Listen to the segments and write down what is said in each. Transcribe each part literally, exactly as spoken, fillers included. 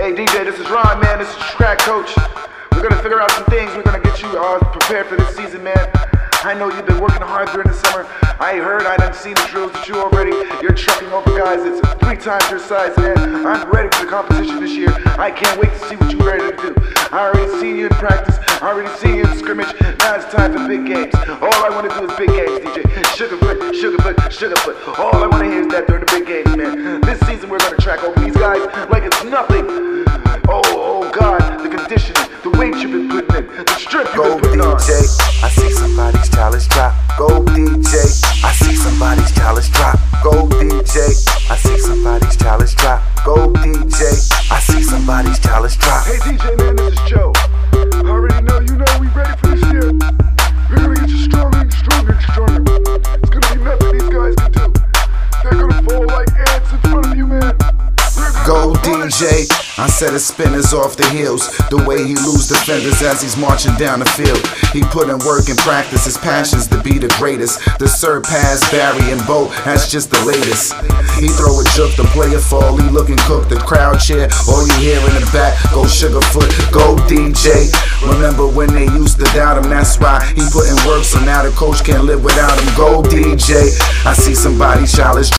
Hey D J, this is Ron, man. This is your track coach. We're gonna figure out some things. We're gonna get you uh, prepared for this season, man. I know you've been working hard during the summer. I heard, I done seen the drills that you already. You're trucking over guys that's three times your size, man. I'm ready for the competition this year. I can't wait to see what you're ready to do. I already seen you in practice. I already seen you in scrimmage. Now it's time for big games. All I want to do is big games, D J. Sugarfoot, sugarfoot, sugarfoot. All I want to hear is that during the big games, man. This season we're gonna track over these guys like it's nothing. Oh, oh God, the conditioning, the weight you've been putting in, the strength you've been putting on. Go D J, I see somebody's chalice drop. Go D J, I see somebody's chalice drop. Go D J, I see somebody's chalice drop. Go D J, I see somebody's chalice drop. Hey D J, man, this is Joe. I already know you know we ready for this year. We're gonna get you stronger and stronger and stronger. It's gonna be nothing these guys can do. They're gonna fall like ants in front of you, man. Go D J, I set his spinners off the heels. The way he lose defenders as he's marching down the field. He put in work and practice his passions to be the greatest. The surpass Barry and Bo, that's just the latest. He throw a juke, the player fall, he looking cook, the crowd cheer. All you hear in the back, go Sugarfoot, go D J. Remember when they used to doubt him, that's why he put in work, so now the coach can't live without him. Go D J, I see somebody challenge.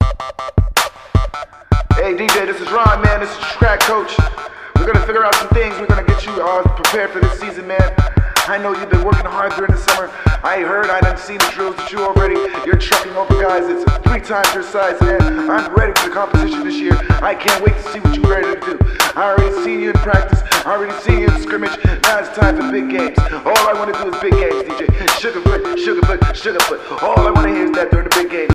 Hey D J, this is Ron, man. This is your track coach. We're gonna figure out some things. We're gonna get you uh, prepared for this season, man. I know you've been working hard during the summer. I heard, I done seen the drills that you already. You're trucking over guys that's three times your size, man. I'm ready for the competition this year. I can't wait to see what you're ready to do. I already seen you in practice. I already seen you in scrimmage. Now it's time for big games. All I want to do is big games, D J. Sugarfoot, sugarfoot, sugarfoot. All I want to hear is that during the big games.